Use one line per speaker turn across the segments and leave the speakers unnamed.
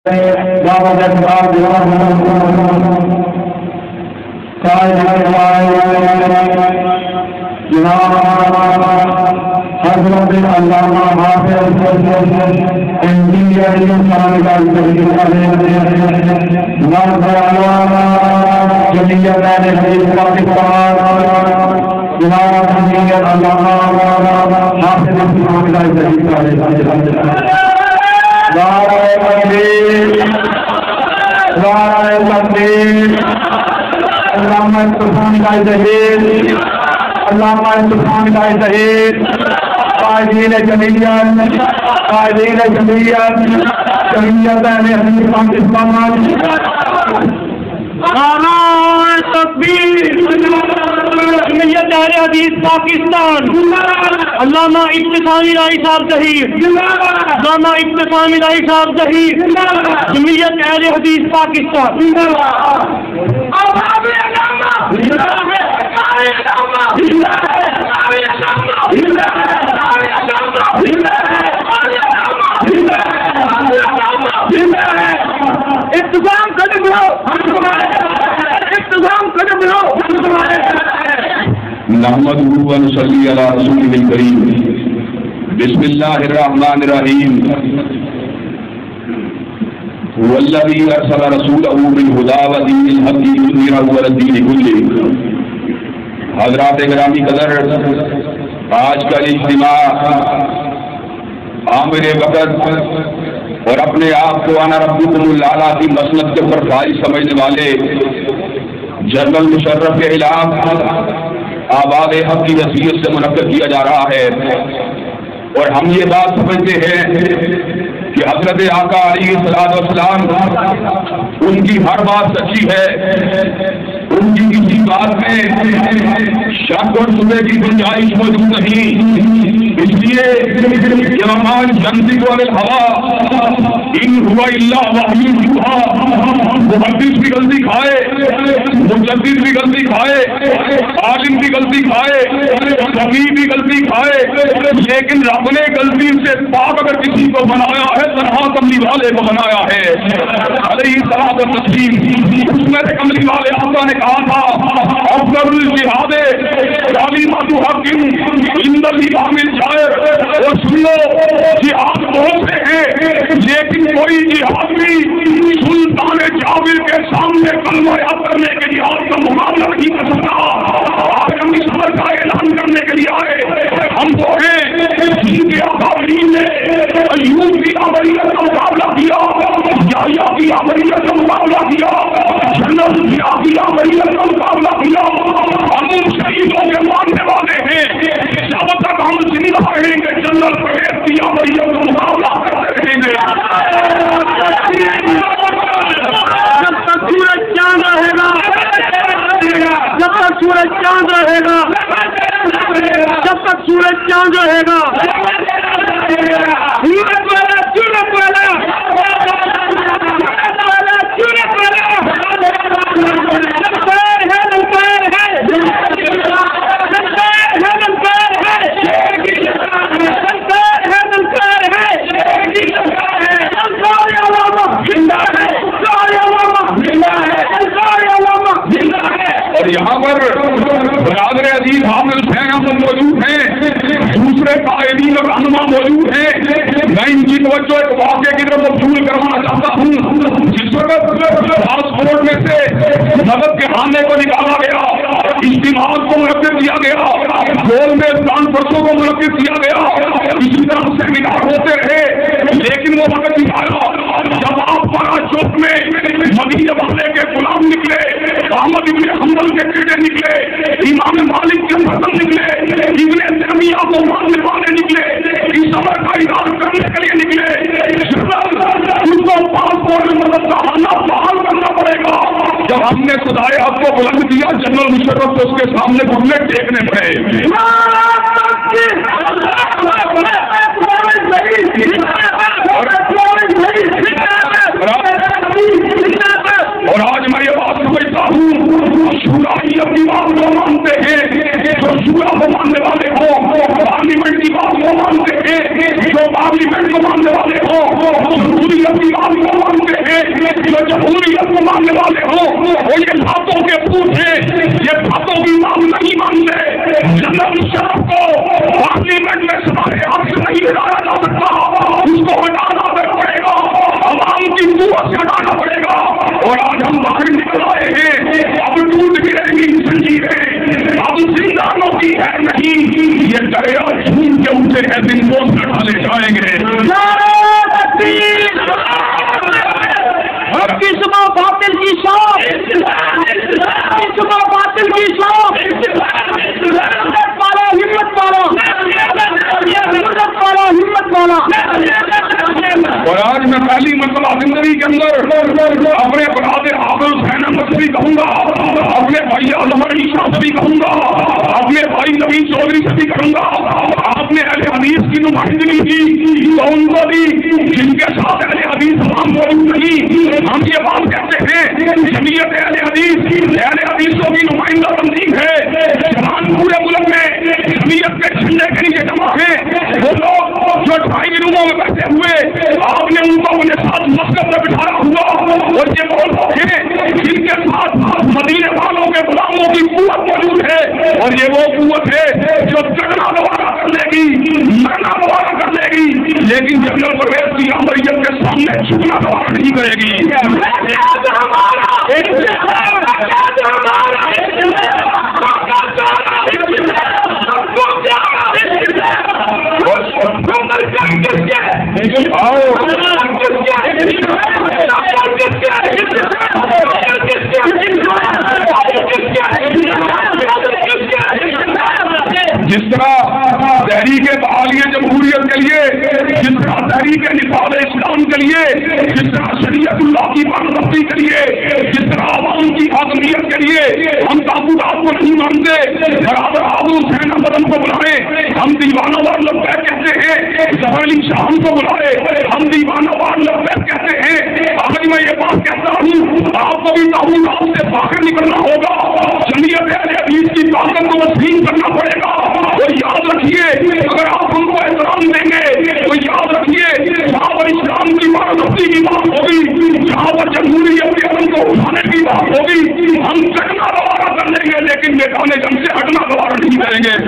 پاکستان علامہ ابتسامی رائی صاحب ظہیر، علامہ ابتسامی رائی صاحب ظہیر، جمعیت اہل حدیث پاکستان۔
نحمده ونصلي على رسوله الكريم بسم الله الرحمن الرحيم هو الذي أرسل رسوله بالهدى ودين الحق ليظهره على الدين كله۔ حضرات گرامی قدر، آج کا اجتماع عامر وقت اور اپنے آپ کو انا ربکم الاعلیٰ کی مسند کے اوپر فائز سمجھنے والے جنرل مشرف کے خلاف آباد حق کی حیثیت سے منعقد کیا جا رہا ہے، اور ہم یہ بات سمجھتے ہیں کہ حضرت آقا علیہ السلام ان کی ہر بات سچی ہے، ان کی کسی بات میں شک اور شبہ کی گنجائش موجود نہیں، اس لیے کہ ومان ينطق عن الهوى ان هو الا وحی یوحی، محدث بھی غلطی کھائے، مجدد بھی غلطی کھائے، عالم بھی غلطی کھائے، فقیہ بھی غلطی کھائے، لیکن رب نے غلطی سے پاک اگر کسی کو بنایا ہے تنہا کملی والے کو بنایا ہے علیہ الصلوۃ والتسلیم۔ اس میں سے کملی والے آقا نے کہا تھا افضل الجہاد کلمۃ حق عند الامام الجائر، اور سن لو جہاد بہت سے ہیں لیکن کوئی جہاد بھی سلطان جابر کے سامنے کلمہ یاد کرنے کے جہاد کا مقابلہ نہیں کر سکتا۔ آج ہم اس خبر کا اعلان کرنے کے لیے آئے، ہم وہ ہیں جن کے اکابرین نے ایوب کی آبریت کا مقابلہ کیا، یحییٰ کی آبریت کا مقابلہ کیا، جنرل ضیاء کی آبریت کا مقابلہ کیا۔ ہم ان شہیدوں کے ماننے والے ہیں، جب تک ہم زندہ رہیں گے جنرل پرویز کی آبریت کا مقابلہ کرتے رہیں گے۔ جب تک سورج چاند رہے گا، جب تک سورج چاند رہے گا، جب تک سورج چاند رہے گا، اور یہاں پر برادر عزیز حافظ حسین احمد موجود ہیں، دوسرے قائدین اور رہنما موجود ہیں۔ میں ان کی توجہ ایک واقعے کی طرف مبذول کروانا چاہتا ہوں۔ جس وقت پاسپورٹ میں سے نقد کے خانے کو نکالا گیا، اجتماعات کو منعقد کیا گیا، گول میں کانفرنسوں کو منعقد کیا گیا، اسی طرح سیمینار ہوتے رہے، لیکن وہ وقت نہیں آیا جب آپ پارا چوک میں مدینہ والے کے غلام نکلے، احمد ابن حنبل کے بیٹے نکلے، امام مالک کے مذہب نکلے، ابن تیمیہ کو ماننے والے نکلے، اس صبر کا اظہار کرنے کے لیے نکلے۔ ان کو پاسپورٹ میں مدد کا خانہ بحال کرنا پڑے گا۔ جب ہم نے خدائے حق کو بلند کیا، جنرل مشرف کو اس کے سامنے گھٹنے ٹیکنے پڑے۔ اور آج میں یہ بات سمجھتا ہوں، شورا ہی اپنی بات کو مانتے ہیں، جو شورا کو ماننے والے ہوں، پارلیمنٹ کی بات کو مانتے ہیں، جو پارلیمنٹ کو ماننے والے ہوں، جو اپنی بات کو مانتے قوت سے ہٹانا پڑے گا. اور آج ہم باہر نکل آئے ہیں, اب ٹوٹ بھی رہیں گی زنجیریں, اب زندانوں کی ہے نہیں, یہ دریا جھوم کے اٹھے ہیں دن کو ڈالے جائیں گے.
کی صبح باطل کی شام, کی صبح باطل کی شام, ہمت والا ہمت والا, ہمت والا ہمت والا.
اور آج میں پہلی مرتبہ زندگی کے اندر اپنے برادر حافظ حسین احمد سے بھی کہوں گا, اپنے بھائی اظہر علی شاہ سے بھی کہوں گا, اپنے بھائی نوین چودھری سے بھی کہوں گا, آپ نے اہل حدیث کی نمائندگی کی تو ان کو بھی جن کے ساتھ اہل حدیث عوام موجود نہیں. ہم یہ بات کہتے ہیں جمعیت اہل حدیثوں کی نمائندہ تنظیم ہے, جوان پورے ملک میں جمعیت کے جھنڈے کے نیچے جمع ہیں. وہ لوگ جو 2.5 روموں میں بیٹھے ہوئے, آپ نے ان کو اپنے ساتھ مسجد میں بٹھایا ہوا, اور یہ وہ لوگ ہیں جن کے ساتھ مدینے والوں کے غلاموں کی قوت موجود ہے, اور یہ وہ قوت ہے جو جگنا دوبارہ کر لے گی, مرنا دوبارہ کر لے گی, لیکن جنرل پرویز کی امریت کے سامنے جھکنا دوبارہ نہیں کرے گی. جس طرح تحریک بحالی جمہوریت کے لیے, جس طرح تحریک نصاب اسلام کے لیے, جس طرح شریعت اللہ کی پابندی کے لیے, جس طرح عوام کی حاکمیت کے لیے ہم تابوتات کو نہیں مانتے, برادر حافظ حسین احمد کو بلائیں, ہم دیوانہ وار لبیک کہتے ہیں, ظفر علی شاہ کو بلائے, ہم دیوانہ وار لبیک کہتے ہیں. آج میں یہ بات کہتا ہوں, آپ کو بھی تابوتات سے باہر نکلنا ہوگا, جمعیت اہل حدیث کی طاقت کو تسلیم کرنا پڑے گا. اور یاد رکھیے, اگر آپ ان کو احترام دیں گے تو یاد رکھیے جہاں پر اسلام کی پابندی کی بات ہوگی, جہاں پر جمہوریت کے عمل کو اٹھانے کی بات ہوگی, ہم چکنا دوبارہ کر لیں گے, لیکن میدان جنگ سے ہٹنا دوبارہ نہیں کریں گے.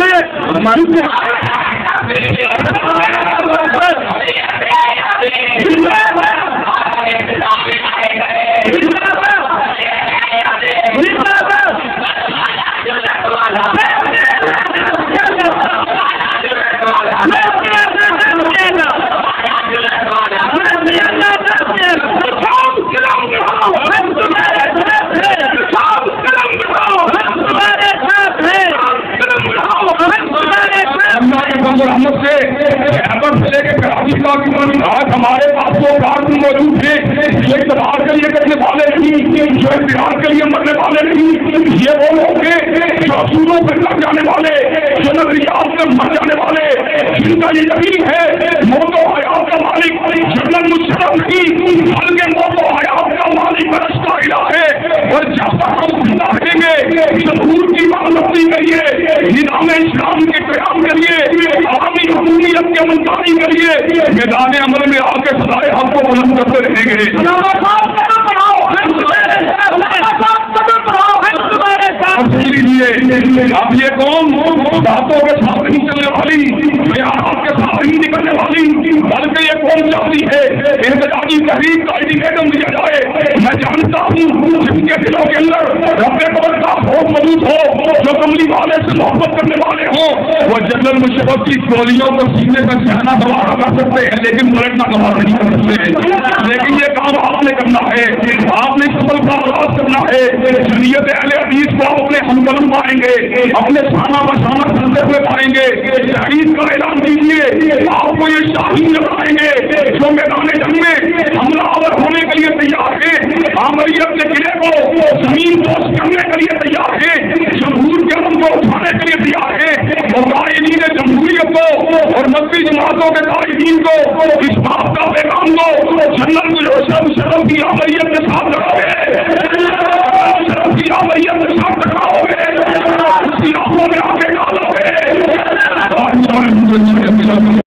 رحمت سے خیبر سے لے کے کراچی تک آج ہمارے پاس وہ کارکن موجود ہیں جو اقتدار کے لیے کرنے والے نہیں, جو اقتدار کے لیے مرنے والے نہیں. یہ وہ لوگ ہیں جو اصولوں پہ لگ جانے والے, جو نظریات پہ مر جانے والے, جن کا یہ یقین ہے موت و حیات کا مالک جنرل مشرف نہیں بلکہ موت و حیات کا مالک برس کا الہ ہے. اور جب تک ہم زندہ رہیں گے جمہور کی پابندی کے لیے, نظام اسلام کے قیام کے لیے, عوامی حکومت کے منتقلی کے لیے میدان عمل میں آ کے سدائے حق کو بلند کرتے رہیں گے. اب یہ قوم باتوں کے ساتھ نہیں چلنے والی, بیانات کے ساتھ نہیں نکلنے والی, بلکہ یہ قوم چاہتی ہے احتجاجی تحریک کا انڈیکیٹر دیا جائے. میں جانتا ہوں جن کے دلوں کے اندر رب قبر کا خوف موجود ہو, جو کملی والے سے محبت کرنے والے ہوں, وہ جنرل مشرف کی گولیوں کو سینے پر چہنا گوارا کر سکتے ہیں, لیکن پلٹنا گوارا نہیں کر سکتے. لیکن یہ کام آپ نے کرنا ہے, آپ نے سفر کا آغاز کرنا ہے. جمعیت اہل حدیث کو اپنے ہمدم پائیں گے, اپنے سانہ بشانہ کرتے ہوئے پائیں گے. تحریک کا اعلان دیجیے, آپ کو یہ شاہین بنائیں گے جو میدان جنگ میں حملہ آور ہونے کے لیے تیار ہیں, آمریت کے قلعے کو زمین دوست کرنے کے لیے تیار ہیں, جمہور کے عمل کو اٹھانے کے لیے تیار ہیں. اور قائدین جمہوریت کو اور مذہبی جماعتوں کے قائدین کو اس بات کا پیغام دو, جنرل مشرف کی آمریت کے ساتھ لڑاؤ کی آمریت کے ساتھ لڑاؤ گے, اس کی آنکھوں میں آگے ڈالو گے.